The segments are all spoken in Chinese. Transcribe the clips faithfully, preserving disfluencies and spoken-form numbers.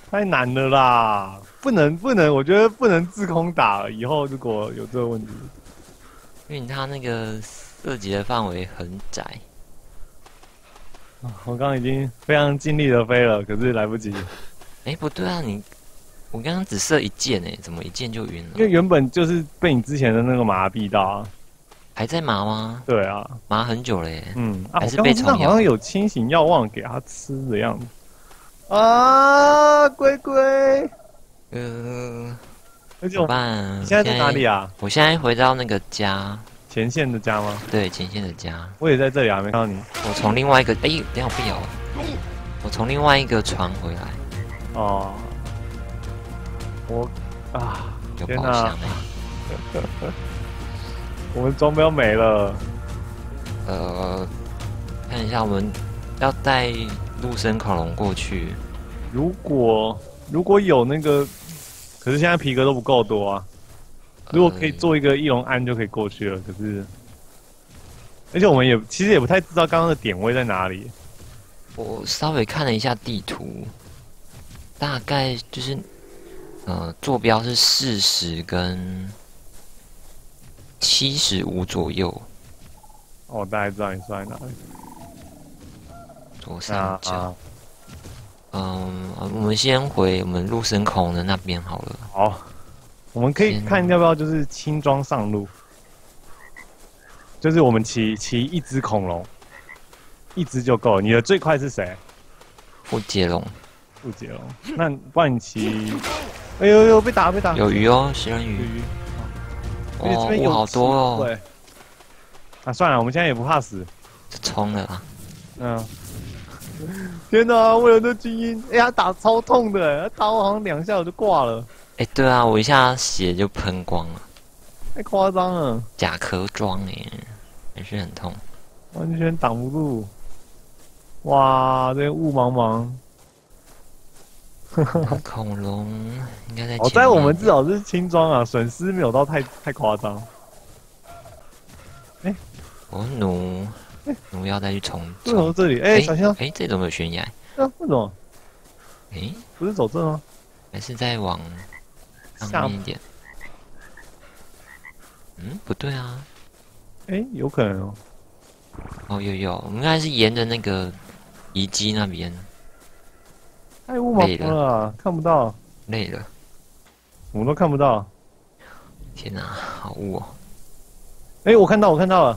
太难了啦，不能不能，我觉得不能自空打了。以后如果有这个问题， 因为它那个射击的范围很窄。 我刚刚已经非常尽力的飞了，可是来不及。 哎，不对啊，你我刚刚只射一箭哎，怎么一箭就晕了？ 因为原本就是被你之前的那个麻痹到啊。 还在麻吗？ 对啊， 麻很久了耶。 嗯，啊， 还是我刚刚身上被虫咬好像有清醒药忘给他吃的样子。啊，龟龟， 呃， 而且我怎么办？ 你现在在哪里啊？ 我现在回到那个家， 前线的家吗？ 对，前线的家。 我也在这里啊，没看到你。 我从另外一个，哎，等一下我不咬了。我从另外一个船回来， 哦，我啊， 有天哪宝箱哎。 我们装备要没了。 呃，看一下，我们要带陆生恐龙过去。 如果如果有那个，可是现在皮革都不够多啊。如果可以做一个翼龙鞍就可以过去了，可是，而且我们也其实也不太知道刚刚的点位在哪里。 我稍微看了一下地图，大概就是呃坐标是四十跟七十五左右。 哦，我大概知道你说在哪里。 左上角。 啊嗯，我们先回我们陆生恐的那边好了。 好，我们可以先看要不要就是轻装上路，就是我们骑骑一只恐龙，一只就够了。你的最快是谁？ 富杰龙不接龙。那不然你骑？哎呦呦，被打被打！ 有鱼哦，食人鱼。 鱼。而且这哦， 边有物好多哦。 对。啊，算了，我们现在也不怕死。 就冲了啊！ 嗯。天哪！为了那精英，哎、欸、呀，打超痛的，他打我好像两下我就挂了。 哎，对啊，我一下血就喷光了。 太夸张了。 甲壳装哎，还是很痛。 完全挡不住。哇，这雾茫茫。 恐龙应该在前面。 好在我们至少是轻装啊，损失没有到太太夸张。哎、欸， 我弩弩要再去冲。 为什么这里？哎、欸，小心啊！ 哎、欸，这里有没有悬崖？ 啊，为什么？ 哎、欸， 不是走这吗？ 还是再往上面一点？嗯，不对啊。 哎、欸，有可能哦。 哦，有有，我们应该是沿着那个遗迹那边。 太雾茫茫了、啊，看不到。 累了， 我们都看不到。 天哪、啊，好雾哦！ 哎、欸，我看到，我看到了。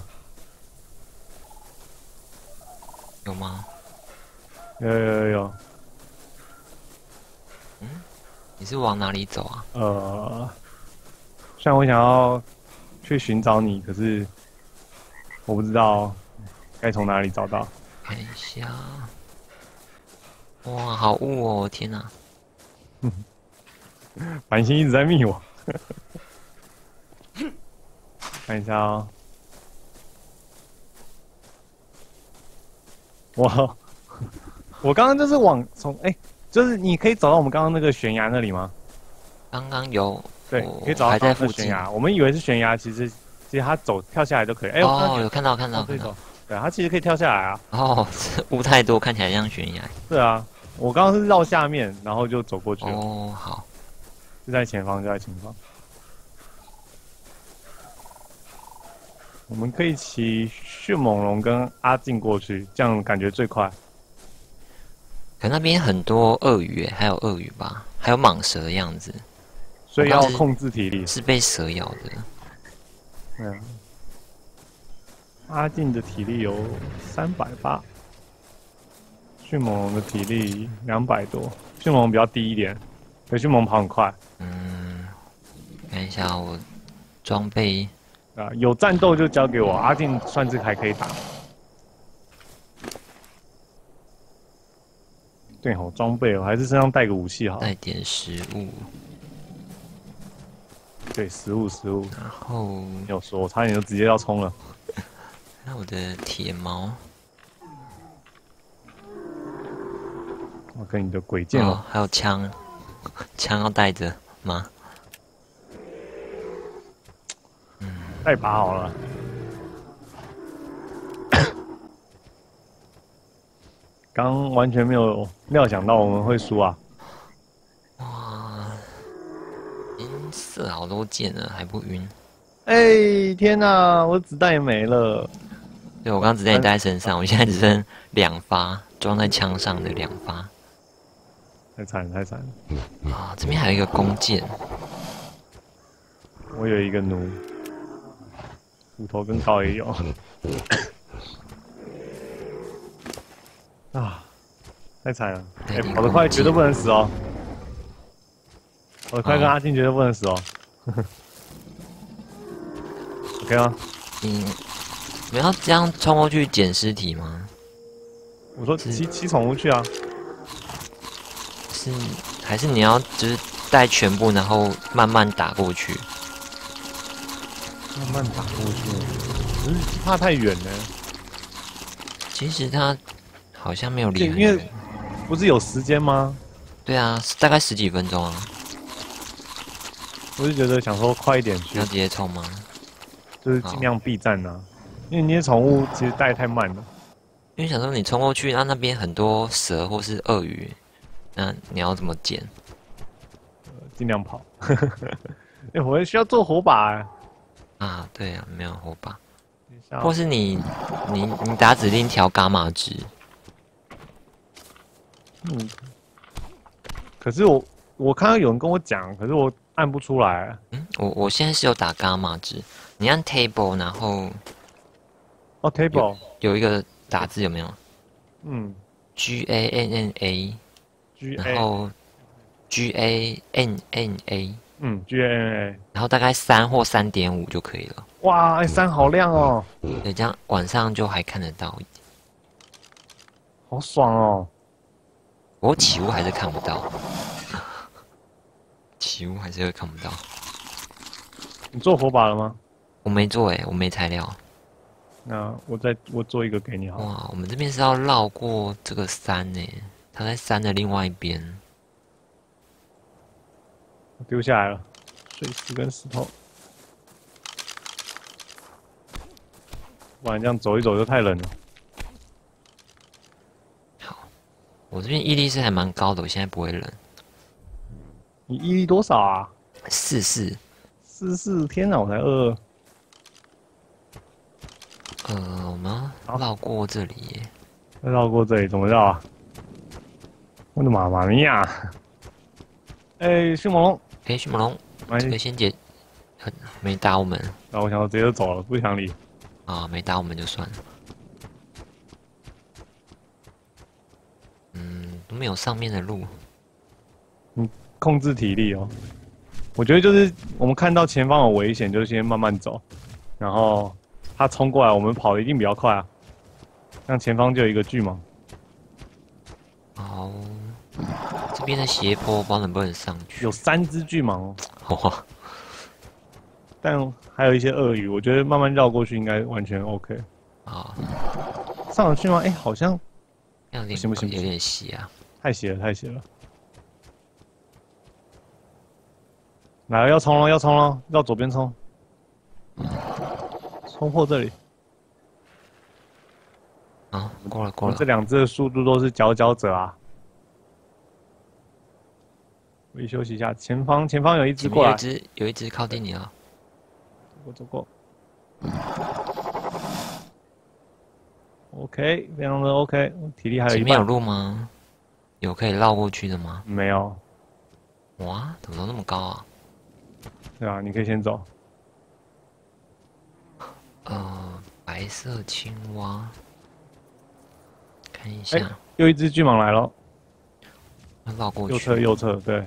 有吗？ 有有有有。 嗯，你是往哪里走啊？ 呃，虽然我想要去寻找你，可是我不知道该从哪里找到。 看一下。哇，好雾哦！天哪、啊！ 繁星一直在密我。看一下哦。我我刚刚就是往从哎、欸，就是你可以找到我们刚刚那个悬崖那里吗？ 刚刚有， 对，可以找到还在附近。 悬崖。我们以为是悬崖，其实其实它走跳下来就可以。哎、欸， 哦，有看到看到哦、 看到。 对，它其实可以跳下来啊。 哦，雾太多，看起来像悬崖。 对啊，我刚刚是绕下面，然后就走过去了。 哦，好， 就在前方，就在前方。我们可以骑迅猛龙跟阿进过去，这样感觉最快。 可那边很多鳄鱼，还有鳄鱼吧，还有蟒蛇的样子， 所以要控制体力。 是被蛇咬的。 嗯，阿进的体力有三百八，迅猛龙的体力两百多，迅猛龙比较低一点，可迅猛龙跑很快。 嗯，看一下我装备。 啊，有战斗就交给我，阿进算是还可以打。对吼，装备我还是身上带个武器好。 带点食物。 对，食物食物。 然后没有说，我差点就直接要冲了。 那我的铁矛。 我跟你的鬼剑哦， 还有枪，枪要带着吗？ 带把好了。刚完全没有料想到我们会输啊！ 射好多箭了还不晕？ 哎，天哪，我子弹也没了。 对，我刚刚子弹也带在身上，我现在只剩两发，装在枪上的两发。 太惨了，太惨了！ 啊，这边还有一个弓箭。 我有一个弩，斧头跟刀也有。啊，太惨了！哎、欸，跑得快绝对不能死哦！跑得快跟阿进绝对不能死哦。OK 吗？ 嗯，你要这样冲过去捡尸体吗？ 我说骑骑宠物去啊。 是，还是你要就是带全部，然后慢慢打过去？ 慢慢打过去，可是怕太远了。 其实它好像没有离很远，因为远。 不是有时间吗？ 对啊，大概十几分钟啊。 我就觉得想说快一点去。 要直接冲吗？ 就是尽量避战啊，因为你的宠物其实带太慢了。 因为想说你冲过去，那那边很多蛇或是鳄鱼，那你要怎么捡？ 呃，尽量跑。哎、欸，我也需要做火把、欸。 啊，对啊，没有火把。或是你你你打指令调伽马值。 嗯。可是我我看到有人跟我讲，可是我按不出来。 嗯，我我现在是有打伽马值，你按 table， 然后哦 table 有, 有一个打字有没有？ 嗯 ，G A N N A， G A 然后 G A N N A， 嗯 G A N A， 然后大概三或三点五就可以了。 哇，哎、欸，三好亮哦！ 对，这样晚上就还看得到， 好爽哦！ 我起雾还是看不到，起雾还是会看不到。 你做火把了吗？ 我没做哎、欸，我没材料。 那我再我做一个给你好了。 哇，我们这边是要绕过这个山呢、欸，它在山的另外一边。 我丢下来了，碎石跟石头。不然这样走一走就太冷了。 好，我这边毅力是还蛮高的，我现在不会冷。 你毅力多少啊？ 四四。 四四，天哪，我才二二。 呃，我们要绕过这里耶。 要绕过这里怎么绕啊？我的妈妈咪呀！哎、欸，迅猛龙。 哎、欸，迅猛龙，这个先解，没打我们。 然后我想我直接就走了，不想理。 啊，没打我们就算了。嗯，都没有上面的路。 嗯，控制体力哦。我觉得就是我们看到前方有危险，就先慢慢走，然后他冲过来，我们跑的一定比较快啊。像前方就有一个巨蟒。 好，这边的斜坡不知道能不能上去。 有三只巨蟒哦。 哇！ 但还有一些鳄鱼，我觉得慢慢绕过去应该完全 OK。 啊， 上得去吗？哎、欸，好像有点行不行？ 有点斜啊， 太斜了，太斜了。来了，要冲了，要冲了，要左边冲，冲破这里。 啊，过了过了。 这两只的速度都是佼佼者啊。我一休息一下，前方前方有一只过来， 有一只有一只靠近你了。 走过走过。OK， 非常的 OK， 体力还有一半。 前面有路吗？有可以绕过去的吗？ 没有。 哇，怎么都那么高啊？ 对啊，你可以先走。 呃，白色青蛙，看一下。 欸、又一只巨蟒来了。 绕过去。 右侧，右侧，对。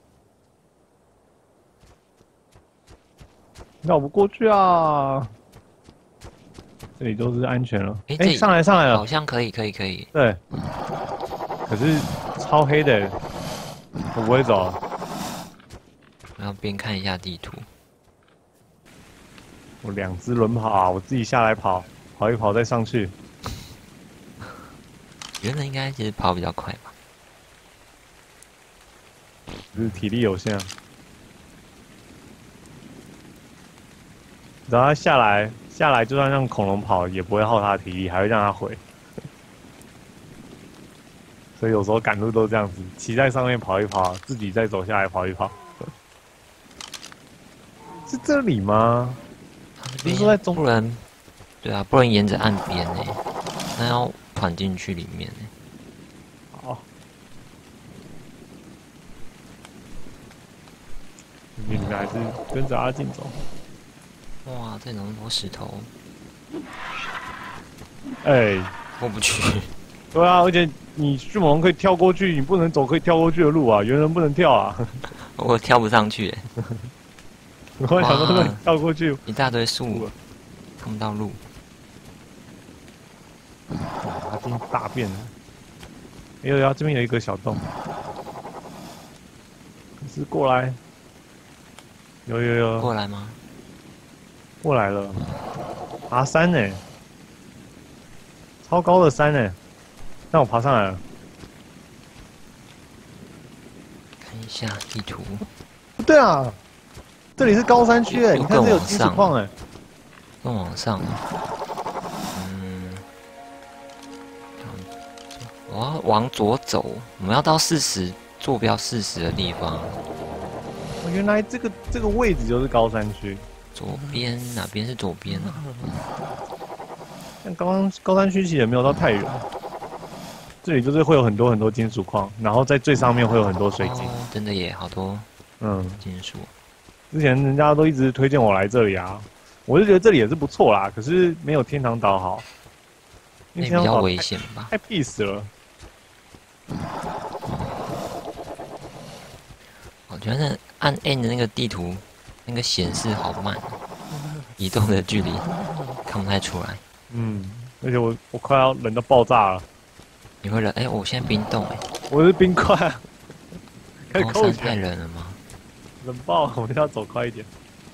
绕不过去啊！这里都是安全了。哎、欸，上来上来了， 好像可以，可以，可以。 对。可是超黑的，我不会走。 然后边看一下地图。 我两只轮跑啊，我自己下来跑，跑一跑再上去。 原来应该其实跑比较快吧？ 只是体力有限啊。然后他下来，下来就算让恐龙跑，也不会耗他的体力，还会让他回。所以有时候赶路都这样子，骑在上面跑一跑，自己再走下来跑一跑。 是这里吗？不是说在中不然，对啊，不能沿着岸边呢，那要跑进去里面呢。 好，你们还是跟着阿进走。 哇，这那么多石头， 哎， 过不去。 对啊，而且你迅猛龙可以跳过去，你不能走可以跳过去的路啊，猿人不能跳啊。 我跳不上去， 我想说那个跳过去， 一大堆树，看不到路。 它真大便了。哎呦呀，这边有一个小洞，可是过来，有有有， 过来吗？ 过来了，爬山呢，超高的山呢，让我爬上来了。 看一下地图。 对啊，这里是高山区哎，你看这有金属矿哎。 更往上。嗯，我要往左走，我们要到四十坐标四十的地方。 哦，原来这个这个位置就是高山区。 左边哪边是左边啊？ 但刚刚高山区其实也没有到太远，这里就是会有很多很多金属矿，然后在最上面会有很多水晶。 哦，真的耶，好多嗯， 金属。 之前人家都一直推荐我来这里啊，我就觉得这里也是不错啦，可是没有天堂岛好，因为那比较危险吧？ 太 peace 了。 我觉得按 N 的那个地图，那个显示好慢，移动的距离看不太出来。 嗯，而且我我快要冷到爆炸了。 你会冷？哎、欸，我现在冰冻哎、欸。 我是冰块，开始扣起来。太冷了吗？ 冷爆了，我们要走快一点。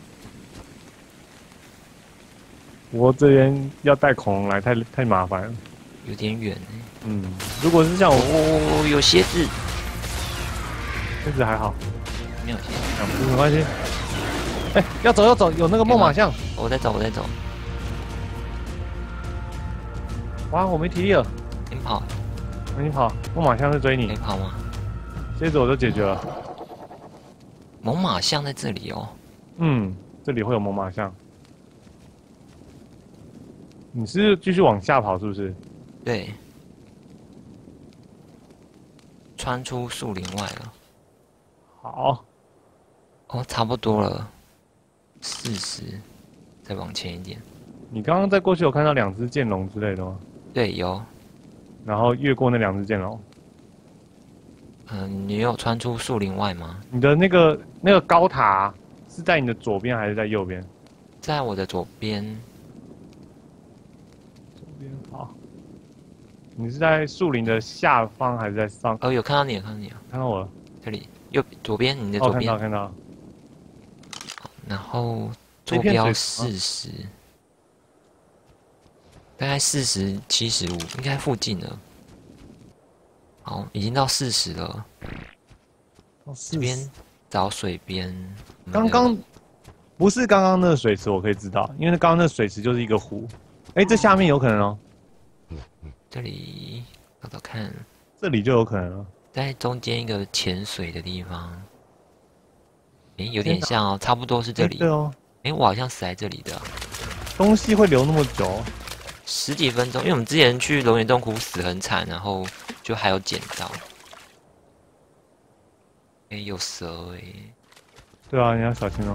不过这边要带恐龙来太太麻烦了， 有点远哎、欸。 嗯，如果是像我， 哦，有蝎子， 蝎子还好， 没有蝎子， 没关系。哎、欸，要走要走，有那个猛犸象。 我在走，我在走。 哇，我没体力了。 你跑。 你跑，猛犸象在追你。 没跑吗？ 蝎子我就解决了。 猛犸象在这里哦。 嗯，这里会有猛犸象。你是继续往下跑是不是？ 对。穿出树林外了。 好。 哦，差不多了。四十，再往前一点。 你刚刚在过去有看到两只剑龙之类的吗？ 对，有。 然后越过那两只剑龙。 嗯，你有穿出树林外吗？ 你的那个那个高塔是在你的左边还是在右边？ 在我的左边。 左边好。你是在树林的下方还是在上？ 哦，有看到你，有看到你啊！ 看到我了。 这里右左边，你的左边。 哦，看到看到。 然后坐标四十，大概四十七十五，应该附近了。好，已经到四十了。这边找水边。 刚刚不是刚刚那个水池，我可以知道，因为刚刚那水池就是一个湖。哎，这下面有可能哦。 这里找找看。 这里就有可能了。 在中间一个潜水的地方。哎，有点像哦，差不多是这里。 对哦。 哎，我好像死在这里的。 东西会留那么久？ 十几分钟，因为我们之前去龙岩洞窟死很惨，然后就还有捡到。哎，有蛇哎。 对啊，你要小心哦。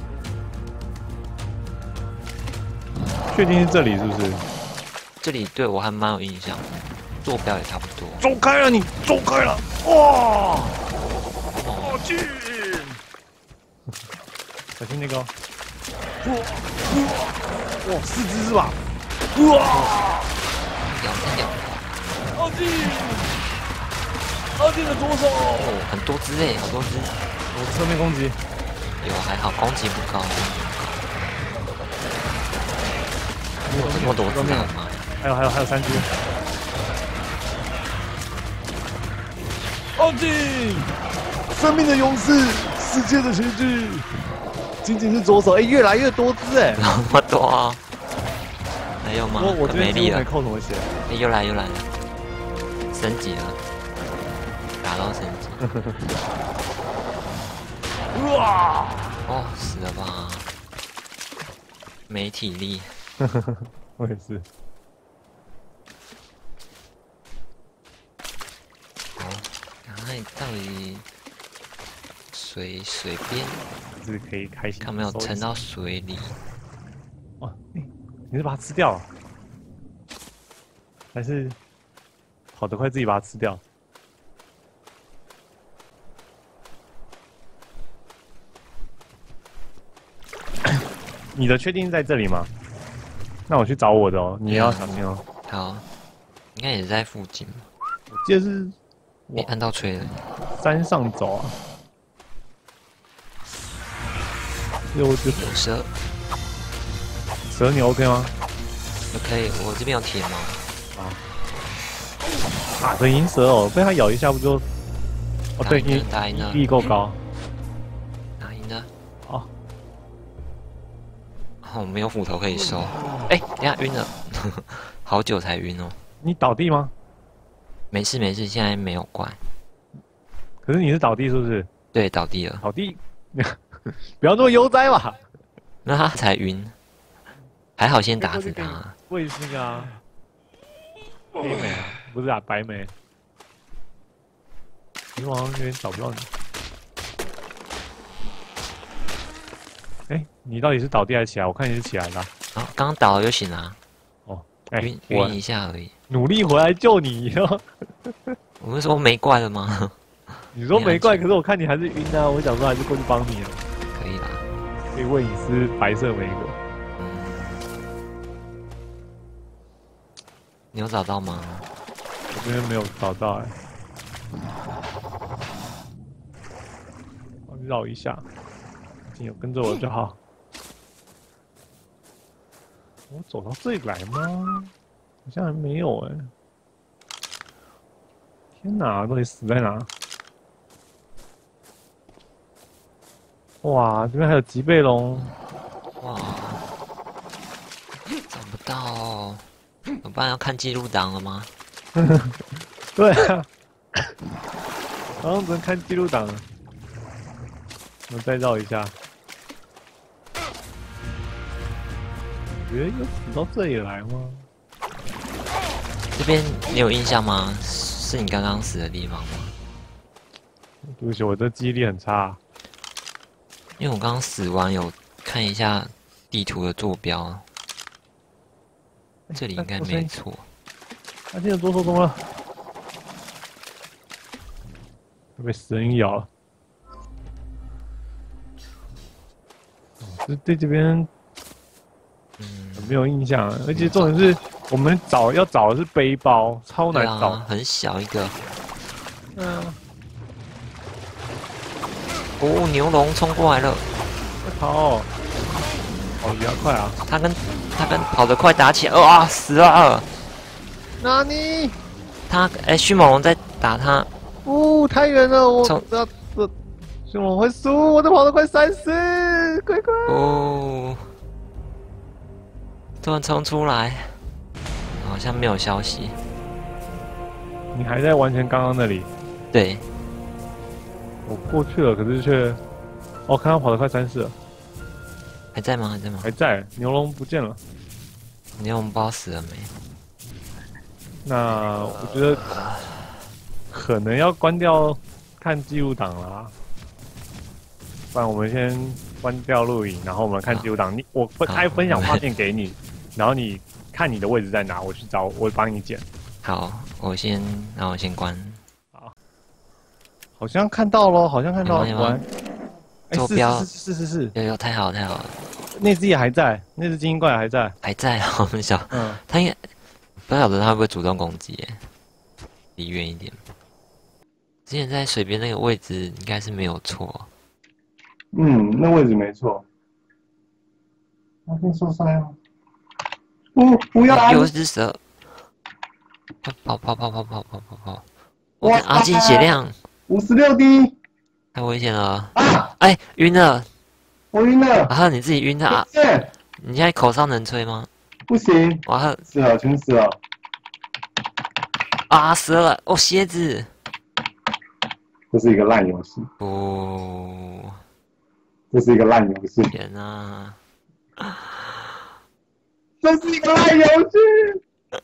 确定是这里是不是？ 这里对我还蛮有印象的，坐标也差不多。 走开了你，走开了！哇！好近！小心那个！哇哇哇！四只是吧？哇！ 两三两。 好近！好近的左手！ 哦，很多只哎，好多只。 我侧面攻击。 有还好，攻击不高。有这么多只吗？ 还有还有还有三只。好近！生命的勇士，世界的奇迹。仅仅是左手，哎、欸，越来越多只哎、欸， 那么多啊！还有吗？ 我我没力了， 没扣什么血。 哎、欸，又来又来了，升级了，打到升级。 哇！ 哦，死了吧！ 没体力。 我也是。 好，然后你到底水水边， 是可以开心。 看没有沉到水里。 哦，你你是把它吃掉了，还是跑得快自己把它吃掉？你的确定在这里吗？那我去找我的哦，你也要小心哦。 好，应该也在附近。 我记得是， 你按到吹了。 山上走啊。有只有蛇。 蛇你 OK 吗？ 可以，我这边有铁毛。 啊。打的银蛇哦，被它咬一下不就？哦，对，你你力够高。 打赢了。 哦。 哦，没有斧头可以收。哎、欸，等下晕了，好久才晕哦。 你倒地吗？ 没事没事，现在没有怪。 可是你是倒地是不是？ 对，倒地了。 倒地，不要那么悠哉嘛。 那他才晕，还好先打死他。 我也是那个啊，黑莓啊，不是啊，白莓。你好像有点找不到你。哎、欸，你到底是倒地还是起来？我看你是起来的、啊。 啊，刚刚倒了就醒了、啊。 哦，哎、 晕晕一下而已。 努力回来救你哦。 我们说没怪了吗？ 你说没怪，可是我看你还是晕啊，我想说还是过去帮你啊。 可以啦， 可以喂你吃白色莓果。 嗯，你有找到吗？ 我这边没有找到哎、欸。我绕一下，你有跟着我就好。我走到这里来吗？好像还没有哎、欸。天哪，到底死在哪？哇，这边还有棘背龙！ 哇，找不到哦，我不然要看记录档了吗？ 对啊，好像只能看记录档了。我再绕一下。我觉得又死到这里来吗？ 这边你有印象吗？是你刚刚死的地方吗？ 对不起，我这记忆力很差。 因为我刚刚死完有看一下地图的坐标，这里应该没错。 他现在多手中了，被死人咬了。这对这边，嗯，没有印象，而且重点是我们找要找的是背包，超难找， 啊、很小一个。 嗯。 哦，牛龙冲过来了， 快跑！哦，比较快啊！ 他跟他跟跑得快打起来，哇、哦，死了！ 纳尼？ 他哎，迅猛龙在打他。 哦，太远了，我不知道这迅猛龙会输，我都跑得快三十，快快！ 哦，突然冲出来，好像没有消息。 你还在完全刚刚那里？ 对。 我过去了，可是却，哦，看他跑得快三四了， 还在吗？还在吗？ 还在，牛龙不见了。 牛龙不知道死了没？ 那我觉得可能要关掉看记录档了，不然我们先关掉录影，然后我们看记录档。你我分开分享画面给你，然后你看你的位置在哪，我去找，我帮你剪。 好，我先，那我先关。 好像看到了，好像看到了。 完， 坐标是是是是， 有有太好太好了。 那只也还在，那只精英怪还在， 还在啊，很小。 嗯， 他应该不晓得他会不会主动攻击耶，离远一点。之前在水边那个位置应该是没有错。 嗯，那位置没错。他先受伤了。不，不要啊！ 有一只蛇。跑跑跑跑跑跑跑跑！哇，阿金血量。 五十六滴， 太危险了！啊，哎，晕了， 我晕了。 然后你自己晕的啊？你现在口哨能吹吗？ 不行。 哇， 死了，全死了。 啊，死了！哦，蝎子。 这是一个烂游戏。 哦， 这是一个烂游戏。 天哪！ 这是一个烂游戏。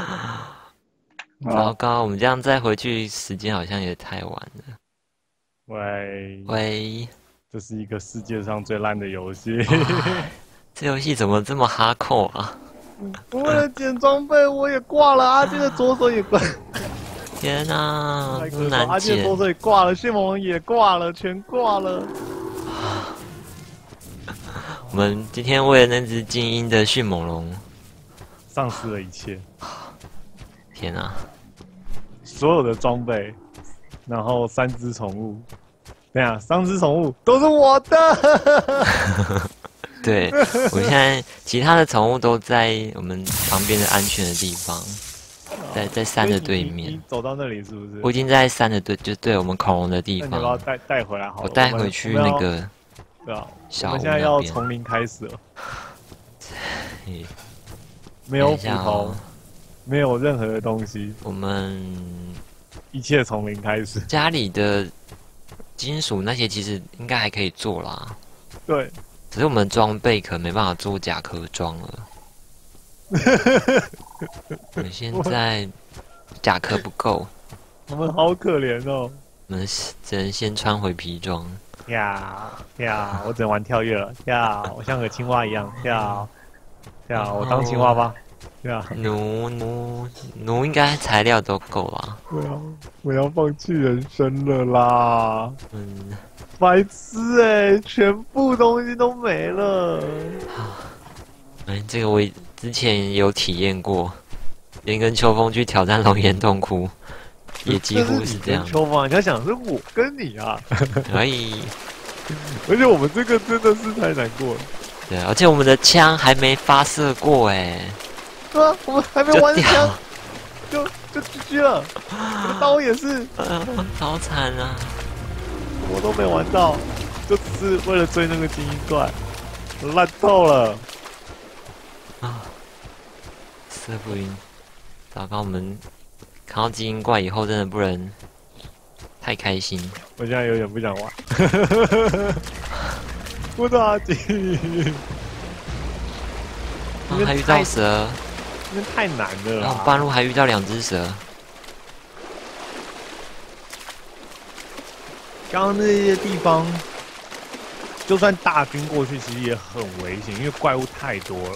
糟糕，我们这样再回去，时间好像也太晚了。 喂喂， 这是一个世界上最烂的游戏。 这游戏怎么这么哈扣啊？ 我为了捡装备，我也挂了，阿健的左手也挂。 天哪，这么难阿健的捡！ 左手也挂了，迅猛龙也挂了，全挂了。 我们今天为了那只精英的迅猛龙， 丧失了一切。 天哪！ 所有的装备，然后三只宠物，对啊，三只宠物都是我的。 对，我现在其他的宠物都在我们旁边的安全的地方，在在山的对面。 你, 你走到那里是不是？ 我已经在山的对，就对我们恐龙的地方。 那你要不要带带回来好了？ 我带回去那个。 对啊， 小我们现在要从零开始了。没有斧头，没有任何的东西。 我们一切从零开始。 家里的金属那些其实应该还可以做啦。 对。 只是我们装备可能没办法做甲壳装了。我们现在甲壳不够。 我们好可怜哦。 我们只能先穿回皮装。 跳跳，我只能玩跳跃了。跳，我像个青蛙一样跳跳，我当青蛙吧。跳。 奴奴奴，应该材料都够啦。 对啊，我要放弃人生了啦。 嗯。 白痴哎、欸，全部东西都没了。 哎，这个我之前有体验过，连跟秋风去挑战龙岩洞窟，也几乎是这样。 秋风，你要想是我跟你啊。 可以。 而且我们这个真的是太难过了。 对，而且我们的枪还没发射过哎。 对啊，我们还没玩枪，就就 G G 了。我的刀也是， 呃，好惨啊！ 我都没玩到，就只是为了追那个精英怪，烂透了。 啊，射不晕。糟糕，我们看到精英怪以后，真的不能太开心。 我现在有点不想玩。不打击。 啊，还遇到蛇， 因为太难了。 然后半路还遇到两只蛇。 刚刚那些地方，就算大军过去，其实也很危险，因为怪物太多了。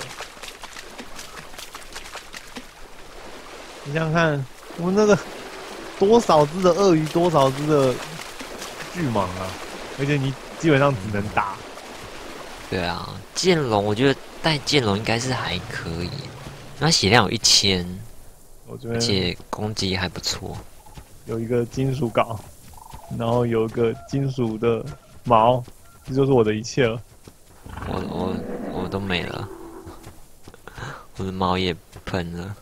你想想看，我们那个多少只的鳄鱼，多少只的巨蟒啊！而且你基本上只能打。 对啊，剑龙，我觉得带剑龙应该是还可以，那血量有一千，而且攻击还不错。 有一个金属镐。然后有一个金属的矛，这就是我的一切了。 我我我都没了，我的矛也喷了。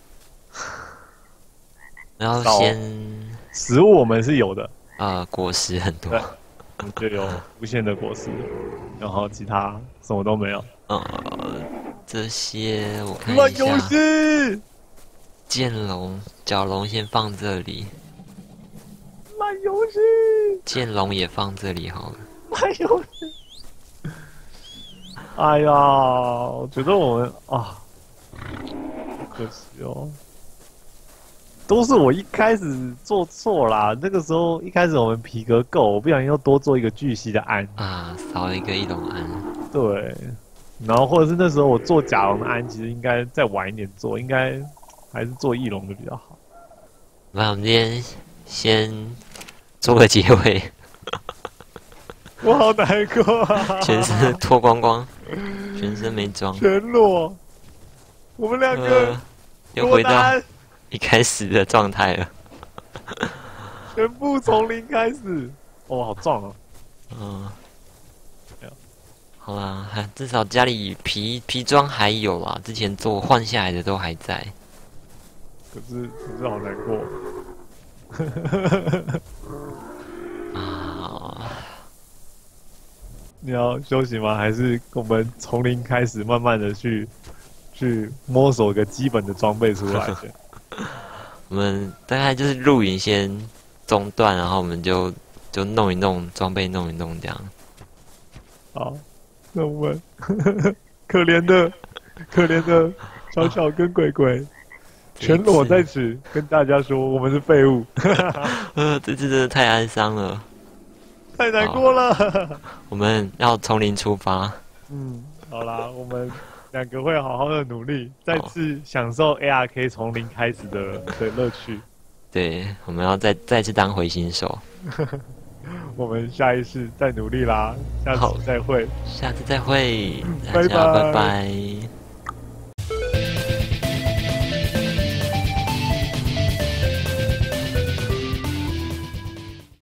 然后先食物我们是有的， 呃，果实很多， 我们就有无限的果实，然后其他什么都没有。 呃，这些我看一下。 烂游戏。 剑龙、角龙先放这里。 烂游戏， 剑龙也放这里好了。 烂游戏，哎呀，我觉得我们啊，可惜哦，都是我一开始做错啦。那个时候一开始我们皮革够，我不小心又多做一个巨蜥的鞍啊，少了一个翼龙鞍。 对，然后或者是那时候我做甲龙的鞍，其实应该再晚一点做，应该还是做翼龙的比较好。 那我们今天先做个结尾。 我好难过啊！ 全身脱光光，全身没装， 全裸。我们两个、呃、 又回到一开始的状态了。 全部从零开始。哦，好壮哦。 嗯。好啦，还至少家里皮皮装还有啦，之前做换下来的都还在。 可是，可是好难过。 啊！ 你要休息吗？还是我们从零开始，慢慢的去去摸索个基本的装备出来？ 我们大概就是录影先中断，然后我们就就弄一弄装备，弄一弄这样。 好，那我们可怜的可怜的小小跟鬼鬼全裸在此跟大家说，我们是废物。 呃，这次真的太哀伤了， 太难过了。 我们要从零出发。 嗯，好啦，我们两个会好好的努力，再次享受 A R K 从零开始的的乐趣。 对，我们要再再次当回新手。 我们下一次再努力啦，下次再会， 下次再会， 拜拜， 拜拜。